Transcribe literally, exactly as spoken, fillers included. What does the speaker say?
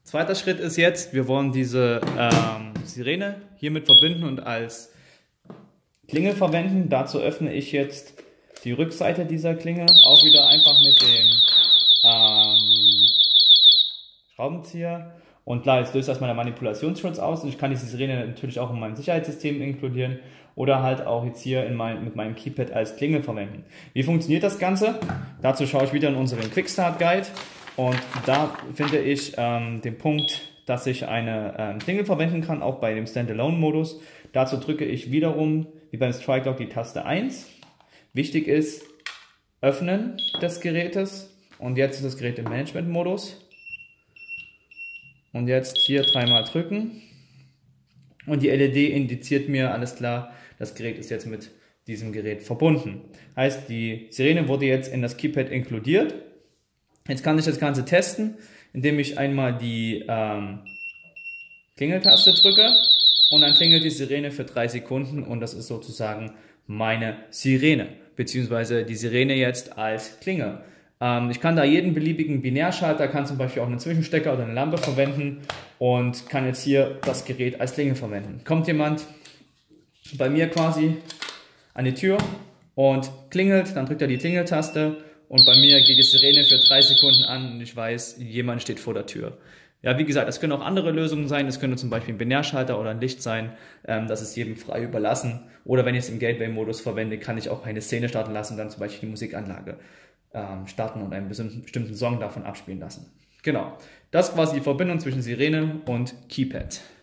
Zweiter Schritt ist jetzt, wir wollen diese ähm, Sirene hiermit verbinden und als Klingel verwenden. Dazu öffne ich jetzt die Rückseite dieser Klingel, auch wieder einfach mit dem ähm, Schraubenzieher. Und klar, jetzt löst erstmal der Manipulationsschutz aus und ich kann diese Sirene natürlich auch in meinem Sicherheitssystem inkludieren oder halt auch jetzt hier in mein, mit meinem Keypad als Klingel verwenden. Wie funktioniert das Ganze? Dazu schaue ich wieder in unseren Quickstart Guide und da finde ich ähm, den Punkt, dass ich eine ähm, Klingel verwenden kann, auch bei dem Standalone-Modus. Dazu drücke ich wiederum, wie beim Strike Lock, die Taste eins. Wichtig ist, Öffnen des Gerätes und jetzt ist das Gerät im Management-Modus. Und jetzt hier dreimal drücken und die L E D indiziert mir, alles klar, das Gerät ist jetzt mit diesem Gerät verbunden. Heißt, die Sirene wurde jetzt in das Keypad inkludiert. Jetzt kann ich das Ganze testen, indem ich einmal die ähm, Klingeltaste drücke und dann klingelt die Sirene für drei Sekunden und das ist sozusagen meine Sirene, beziehungsweise die Sirene jetzt als Klingel. Ähm, ich kann da jeden beliebigen Binärschalter, kann zum Beispiel auch einen Zwischenstecker oder eine Lampe verwenden und kann jetzt hier das Gerät als Klingel verwenden. Kommt jemand bei mir quasi an die Tür und klingelt, dann drückt er die Klingeltaste und bei mir geht die Sirene für drei Sekunden an und ich weiß, jemand steht vor der Tür. Ja, wie gesagt, es können auch andere Lösungen sein, es könnte zum Beispiel ein Binärschalter oder ein Licht sein, ähm, das ist jedem frei überlassen. Oder wenn ich es im Gateway-Modus verwende, kann ich auch eine Szene starten lassen, dann zum Beispiel die Musikanlage ähm, starten und einen bestimmten, bestimmten Song davon abspielen lassen. Genau, das ist quasi die Verbindung zwischen Sirene und Keypad.